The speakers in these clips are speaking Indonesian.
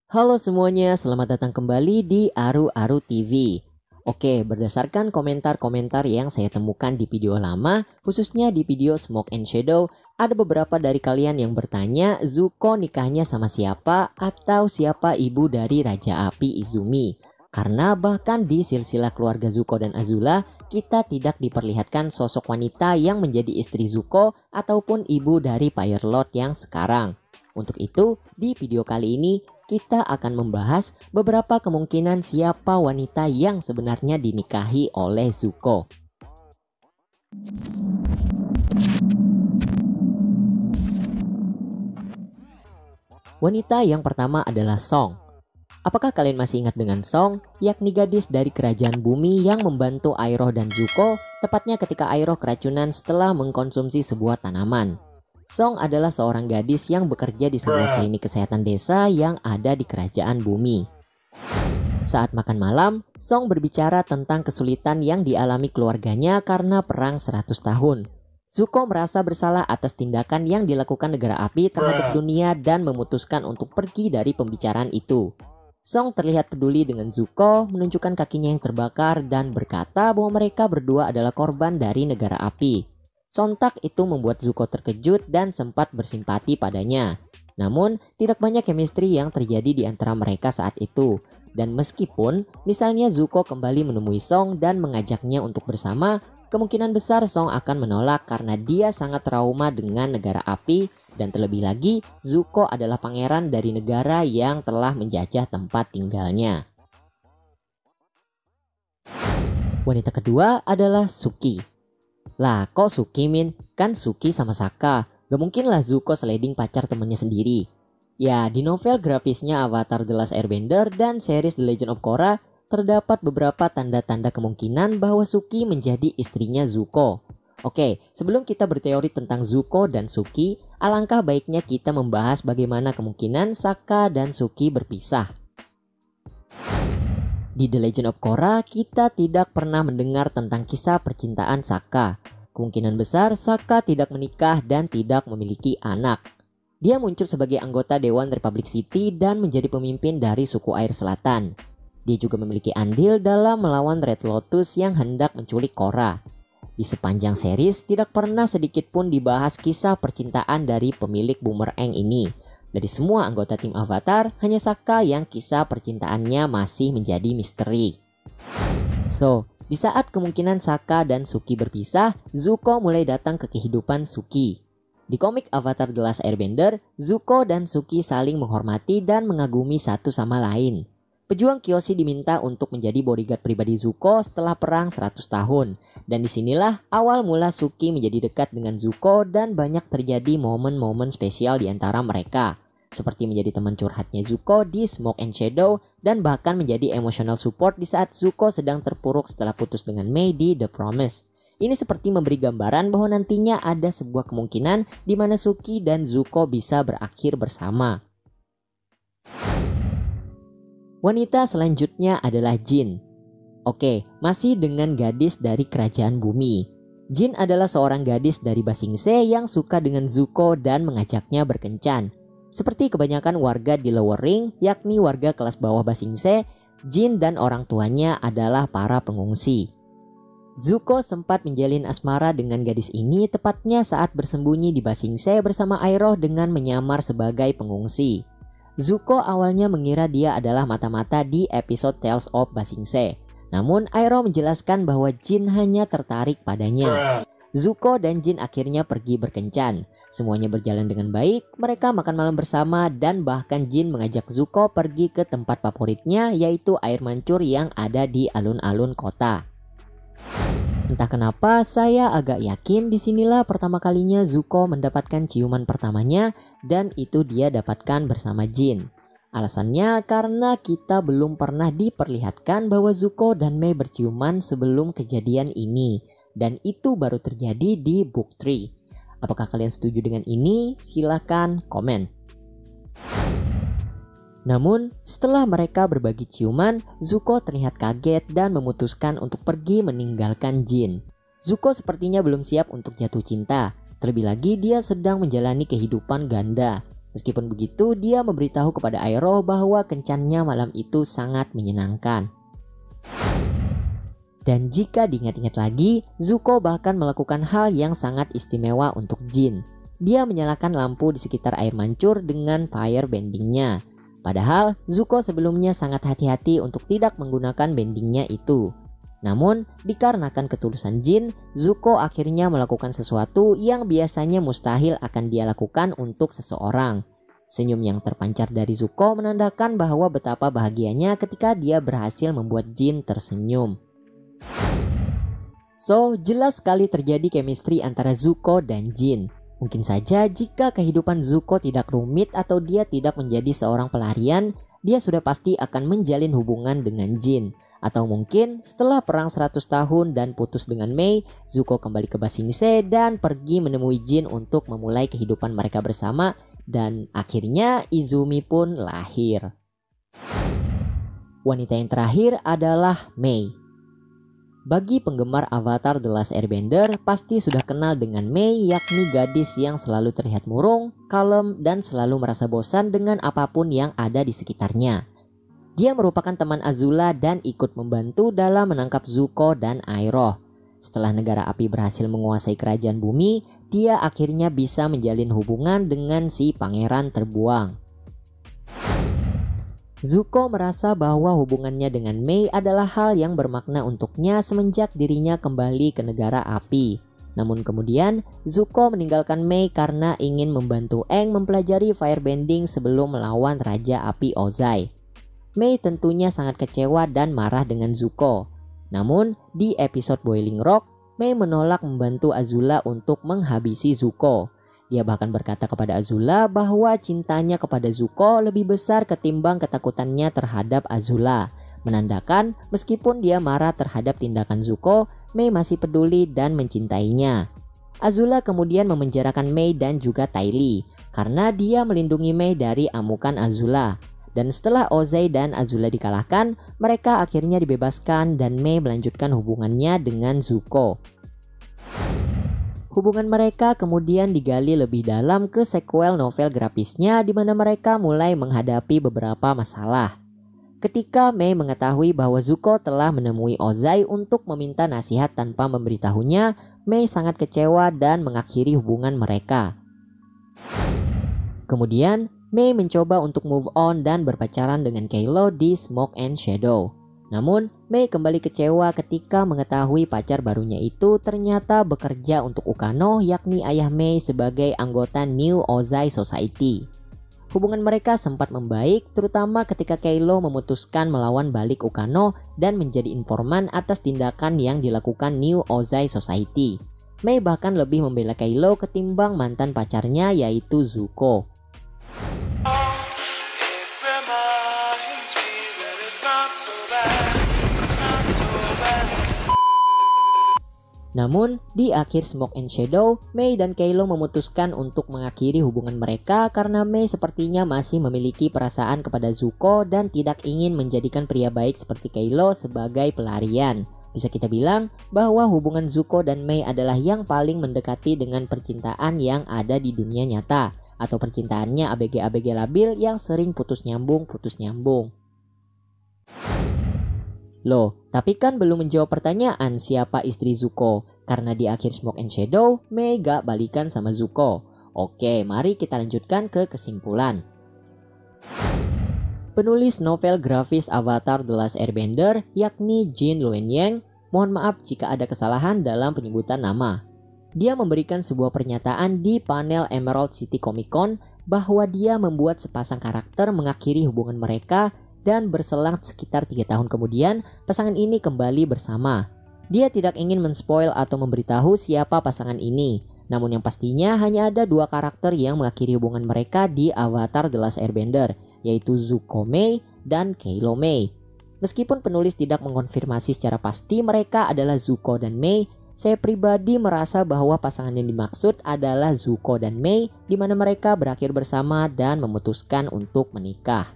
Halo semuanya, selamat datang kembali di Aru Aru TV. Oke, berdasarkan komentar-komentar yang saya temukan di video lama, khususnya di video Smoke and Shadow, ada beberapa dari kalian yang bertanya Zuko nikahnya sama siapa atau siapa ibu dari Raja Api Izumi. Karena bahkan di silsilah keluarga Zuko dan Azula, kita tidak diperlihatkan sosok wanita yang menjadi istri Zuko ataupun ibu dari Fire Lord yang sekarang. Untuk itu, di video kali ini kita akan membahas beberapa kemungkinan siapa wanita yang sebenarnya dinikahi oleh Zuko. Wanita yang pertama adalah Song. Apakah kalian masih ingat dengan Song, yakni gadis dari kerajaan bumi yang membantu Iroh dan Zuko, tepatnya ketika Iroh keracunan setelah mengkonsumsi sebuah tanaman. Song adalah seorang gadis yang bekerja di sebuah klinik kesehatan desa yang ada di kerajaan bumi. Saat makan malam, Song berbicara tentang kesulitan yang dialami keluarganya karena perang 100 tahun. Zuko merasa bersalah atas tindakan yang dilakukan negara api terhadap dunia dan memutuskan untuk pergi dari pembicaraan itu. Song terlihat peduli dengan Zuko, menunjukkan kakinya yang terbakar dan berkata bahwa mereka berdua adalah korban dari negara api. Sontak itu membuat Zuko terkejut dan sempat bersimpati padanya. Namun, tidak banyak chemistry yang terjadi di antara mereka saat itu. Dan meskipun misalnya Zuko kembali menemui Song dan mengajaknya untuk bersama, kemungkinan besar Song akan menolak karena dia sangat trauma dengan negara api. Dan terlebih lagi, Zuko adalah pangeran dari negara yang telah menjajah tempat tinggalnya. Wanita kedua adalah Suki. Lah kok Suki Min? Kan Suki sama Sokka. Gak mungkin lah Zuko sliding pacar temennya sendiri. Ya, di novel grafisnya Avatar The Last Airbender dan series The Legend of Korra, terdapat beberapa tanda-tanda kemungkinan bahwa Suki menjadi istrinya Zuko. Oke, sebelum kita berteori tentang Zuko dan Suki, alangkah baiknya kita membahas bagaimana kemungkinan Sokka dan Suki berpisah. Di The Legend of Korra, kita tidak pernah mendengar tentang kisah percintaan Sokka. Kemungkinan besar Sokka tidak menikah dan tidak memiliki anak. Dia muncul sebagai anggota Dewan Republic City dan menjadi pemimpin dari suku Air Selatan. Dia juga memiliki andil dalam melawan Red Lotus yang hendak menculik Korra. Di sepanjang series tidak pernah sedikit pun dibahas kisah percintaan dari pemilik Boomerang ini. Dari semua anggota tim Avatar, hanya Sokka yang kisah percintaannya masih menjadi misteri. So, di saat kemungkinan Sokka dan Suki berpisah, Zuko mulai datang ke kehidupan Suki. Di komik Avatar The Last Airbender, Zuko dan Suki saling menghormati dan mengagumi satu sama lain. Pejuang Kyoshi diminta untuk menjadi bodyguard pribadi Zuko setelah perang 100 tahun. Dan disinilah awal mula Suki menjadi dekat dengan Zuko dan banyak terjadi momen-momen spesial di antara mereka. Seperti menjadi teman curhatnya Zuko di Smoke and Shadow dan bahkan menjadi emotional support di saat Zuko sedang terpuruk setelah putus dengan Mei di The Promise. Ini seperti memberi gambaran bahwa nantinya ada sebuah kemungkinan di mana Suki dan Zuko bisa berakhir bersama. Wanita selanjutnya adalah Jin. Oke, masih dengan gadis dari kerajaan bumi. Jin adalah seorang gadis dari Ba Sing Se yang suka dengan Zuko dan mengajaknya berkencan. Seperti kebanyakan warga di Lower Ring, yakni warga kelas bawah Ba Sing Se, Jin dan orang tuanya adalah para pengungsi. Zuko sempat menjalin asmara dengan gadis ini tepatnya saat bersembunyi di Ba Sing Se bersama Iroh dengan menyamar sebagai pengungsi. Zuko awalnya mengira dia adalah mata-mata di episode Tales of Ba Sing Se. Namun Iroh menjelaskan bahwa Jin hanya tertarik padanya. Zuko dan Jin akhirnya pergi berkencan. Semuanya berjalan dengan baik, mereka makan malam bersama dan bahkan Jin mengajak Zuko pergi ke tempat favoritnya yaitu air mancur yang ada di alun-alun kota. Entah kenapa saya agak yakin disinilah pertama kalinya Zuko mendapatkan ciuman pertamanya dan itu dia dapatkan bersama Jin. Alasannya karena kita belum pernah diperlihatkan bahwa Zuko dan Mei berciuman sebelum kejadian ini. Dan itu baru terjadi di Book 3. Apakah kalian setuju dengan ini? Silahkan komen. Namun setelah mereka berbagi ciuman, Zuko terlihat kaget dan memutuskan untuk pergi meninggalkan Jin. Zuko sepertinya belum siap untuk jatuh cinta. Terlebih lagi dia sedang menjalani kehidupan ganda. Meskipun begitu, dia memberitahu kepada Airo bahwa kencannya malam itu sangat menyenangkan. Dan jika diingat-ingat lagi, Zuko bahkan melakukan hal yang sangat istimewa untuk Jin. Dia menyalakan lampu di sekitar air mancur dengan fire bendingnya. Padahal Zuko sebelumnya sangat hati-hati untuk tidak menggunakan bendingnya itu. Namun dikarenakan ketulusan Jin, Zuko akhirnya melakukan sesuatu yang biasanya mustahil akan dia lakukan untuk seseorang. Senyum yang terpancar dari Zuko menandakan bahwa betapa bahagianya ketika dia berhasil membuat Jin tersenyum. So, jelas sekali terjadi chemistry antara Zuko dan Jin. Mungkin saja jika kehidupan Zuko tidak rumit atau dia tidak menjadi seorang pelarian, dia sudah pasti akan menjalin hubungan dengan Jin. Atau mungkin setelah perang 100 tahun dan putus dengan Mei, Zuko kembali ke Ba Sing Se dan pergi menemui Jin untuk memulai kehidupan mereka bersama, dan akhirnya Izumi pun lahir. Wanita yang terakhir adalah Mei. Bagi penggemar Avatar The Last Airbender pasti sudah kenal dengan Mei, yakni gadis yang selalu terlihat murung, kalem, dan selalu merasa bosan dengan apapun yang ada di sekitarnya. Dia merupakan teman Azula dan ikut membantu dalam menangkap Zuko dan Iroh. Setelah negara api berhasil menguasai kerajaan bumi, dia akhirnya bisa menjalin hubungan dengan si pangeran terbuang. Zuko merasa bahwa hubungannya dengan Mei adalah hal yang bermakna untuknya semenjak dirinya kembali ke negara api. Namun kemudian Zuko meninggalkan Mei karena ingin membantu Aang mempelajari firebending sebelum melawan Raja Api Ozai. Mei tentunya sangat kecewa dan marah dengan Zuko. Namun di episode Boiling Rock, Mei menolak membantu Azula untuk menghabisi Zuko. Dia bahkan berkata kepada Azula bahwa cintanya kepada Zuko lebih besar ketimbang ketakutannya terhadap Azula. Menandakan meskipun dia marah terhadap tindakan Zuko, Mei masih peduli dan mencintainya. Azula kemudian memenjarakan Mei dan juga Ty Lee karena dia melindungi Mei dari amukan Azula. Dan setelah Ozai dan Azula dikalahkan, mereka akhirnya dibebaskan dan Mei melanjutkan hubungannya dengan Zuko. Hubungan mereka kemudian digali lebih dalam ke sequel novel grafisnya di mana mereka mulai menghadapi beberapa masalah. Ketika Mei mengetahui bahwa Zuko telah menemui Ozai untuk meminta nasihat tanpa memberitahunya, Mei sangat kecewa dan mengakhiri hubungan mereka. Kemudian, Mei mencoba untuk move on dan berpacaran dengan Kylo di Smoke and Shadow. Namun, Mei kembali kecewa ketika mengetahui pacar barunya itu ternyata bekerja untuk Ukano, yakni ayah Mei sebagai anggota New Ozai Society. Hubungan mereka sempat membaik, terutama ketika Kylo memutuskan melawan balik Ukano dan menjadi informan atas tindakan yang dilakukan New Ozai Society. Mei bahkan lebih membela Kylo ketimbang mantan pacarnya yaitu Zuko. Namun, di akhir Smoke and Shadow, Mei dan Kylo memutuskan untuk mengakhiri hubungan mereka karena Mei sepertinya masih memiliki perasaan kepada Zuko dan tidak ingin menjadikan pria baik seperti Kylo sebagai pelarian. Bisa kita bilang bahwa hubungan Zuko dan Mei adalah yang paling mendekati dengan percintaan yang ada di dunia nyata, atau percintaannya ABG-ABG labil yang sering putus nyambung. Loh, tapi kan belum menjawab pertanyaan siapa istri Zuko. Karena di akhir Smoke and Shadow, Mei gak balikan sama Zuko. Oke, mari kita lanjutkan ke kesimpulan. Penulis novel grafis Avatar The Last Airbender, yakni Jin Luen Yang, mohon maaf jika ada kesalahan dalam penyebutan nama. Dia memberikan sebuah pernyataan di panel Emerald City Comic Con bahwa dia membuat sepasang karakter mengakhiri hubungan mereka. Dan berselang sekitar 3 tahun kemudian, pasangan ini kembali bersama. Dia tidak ingin menspoil atau memberitahu siapa pasangan ini. Namun yang pastinya hanya ada 2 karakter yang mengakhiri hubungan mereka di Avatar The Last Airbender, yaitu Zuko Mei dan Kylo Mei. Meskipun penulis tidak mengkonfirmasi secara pasti mereka adalah Zuko dan Mei, saya pribadi merasa bahwa pasangan yang dimaksud adalah Zuko dan Mei, di mana mereka berakhir bersama dan memutuskan untuk menikah.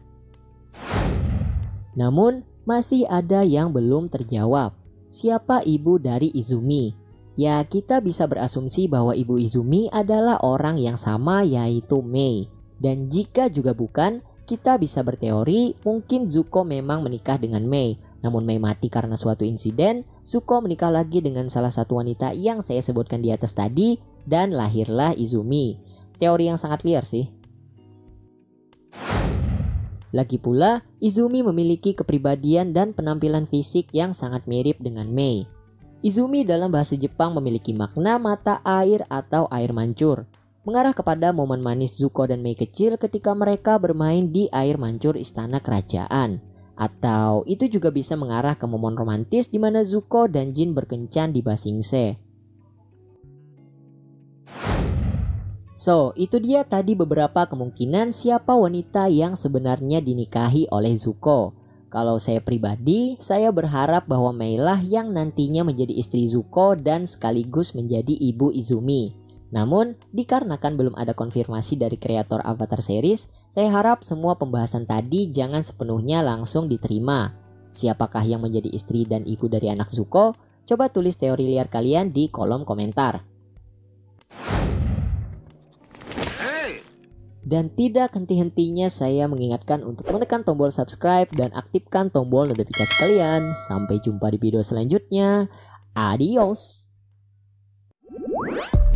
Namun, masih ada yang belum terjawab. Siapa ibu dari Izumi? Ya, kita bisa berasumsi bahwa ibu Izumi adalah orang yang sama, yaitu Mei. Dan jika juga bukan, kita bisa berteori mungkin Zuko memang menikah dengan Mei. Namun Mei mati karena suatu insiden, Zuko menikah lagi dengan salah satu wanita yang saya sebutkan di atas tadi, dan lahirlah Izumi. Teori yang sangat liar sih. Lagi pula, Izumi memiliki kepribadian dan penampilan fisik yang sangat mirip dengan Mei. Izumi dalam bahasa Jepang memiliki makna mata air atau air mancur, mengarah kepada momen manis Zuko dan Mei kecil ketika mereka bermain di air mancur istana kerajaan. Atau itu juga bisa mengarah ke momen romantis di mana Zuko dan Jin berkencan di Ba Sing Se. So, itu dia tadi beberapa kemungkinan siapa wanita yang sebenarnya dinikahi oleh Zuko. Kalau saya pribadi, saya berharap bahwa Mei lah yang nantinya menjadi istri Zuko dan sekaligus menjadi ibu Izumi. Namun, dikarenakan belum ada konfirmasi dari kreator Avatar series, saya harap semua pembahasan tadi jangan sepenuhnya langsung diterima. Siapakah yang menjadi istri dan ibu dari anak Zuko? Coba tulis teori liar kalian di kolom komentar. Dan tidak henti-hentinya saya mengingatkan untuk menekan tombol subscribe dan aktifkan tombol notifikasi kalian. Sampai jumpa di video selanjutnya. Adios.